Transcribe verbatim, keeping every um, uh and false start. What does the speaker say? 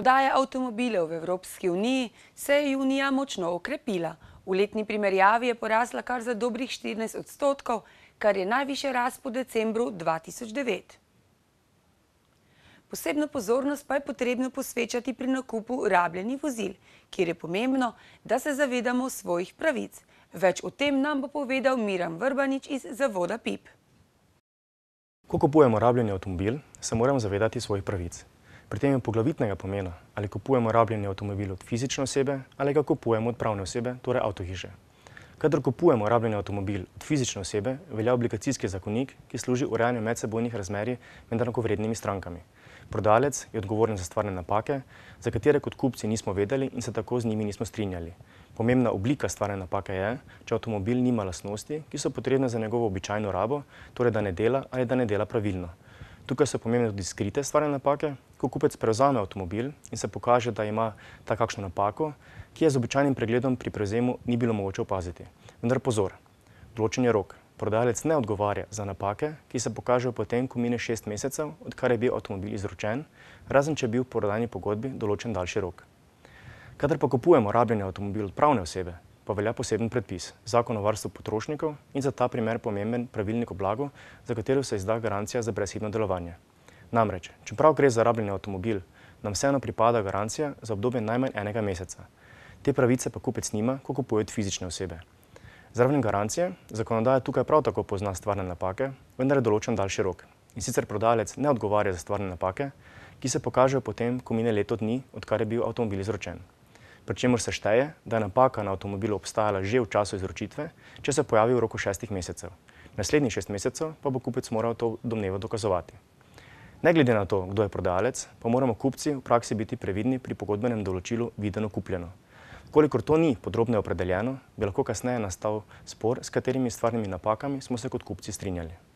Prodaja avtomobilov v Evropski uniji se je junija močno okrepila. V letni primerjavi je porasla kar za dobrih štirinajst odstotkov, kar je najvišja rast po decembru dva tisoč devet. Posebno pozornost pa je potrebno posvečati pri nakupu rabljenih vozil, kjer je pomembno, da se zavedamo svojih pravic. Več o tem nam bo povedal Miran Vrbanič iz zavoda P I P. Ko kupujemo rabljeni avtomobil, se moramo zavedati svojih pravic. Pri tem je poglavitnega pomena, ali kupujemo rabljeni avtomobil od fizične osebe ali ga kupujemo od pravne osebe, torej avtohiše. Kadar kupujemo rabljeni avtomobil od fizične osebe, velja obligacijski zakonik, ki služi urejanju medsebojnih razmerij med enakovrednimi strankami. Prodajalec je odgovoren za stvarne napake, za katere kot kupci nismo vedeli in se tako z njimi nismo strinjali. Pomembna oblika stvarne napake je, če avtomobil nima lastnosti, ki so potrebne za njegovo običajno rabo, torej da ne dela ali da ne dela pravilno. Tukaj so pomembne tudi skrite stvarne napake, ko kupec prevzame avtomobil in se pokaže, da ima ta kakšno napako, ki je z običajnim pregledom pri prevzemu ni bilo mogoče opaziti. Vendar pozor, določen je rok. Prodajalec ne odgovarja za napake, ki se pokažejo potem, ko mine šest mesecev, odkar je bil avtomobil izročen, razen če je bil v prodajni pogodbi določen daljši rok. Kadar pa kupujemo rabljeni avtomobil od pravne osebe, pa velja poseben predpis, Zakon o varstvu potrošnikov in za ta primer pomemben pravilnik o blagu, za katero se izda garancija za brezhibno delovanje. Namreč, čeprav gre za rabljeni avtomobil, nam vseeno pripada garancija za obdobje najmanj enega meseca. Te pravice pa kupec nima, ko kupuje od fizične osebe. Zraven garancije, zakonodaja tukaj prav tako pozna stvarne napake, vendar je določen daljši rok. In sicer prodajalec ne odgovarja za stvarne napake, ki se pokažejo potem, ko mine leto dni, odkar je bil avtomobil izročen. Pri čemer se šteje, da je napaka na avtomobilu obstajala že v času izročitve, če se pojavi v roku šestih mesecev. Naslednjih šest mesecev pa bo kupec moral to domnevo dokazovati. Ne glede na to, kdo je prodajalec, pa moramo kupci v praksi biti previdni pri pogodbenem določilu videno kupljeno. Kolikor to ni podrobno opredeljeno, bi lahko kasneje nastal spor, s katerimi stvarnimi napakami smo se kot kupci strinjali.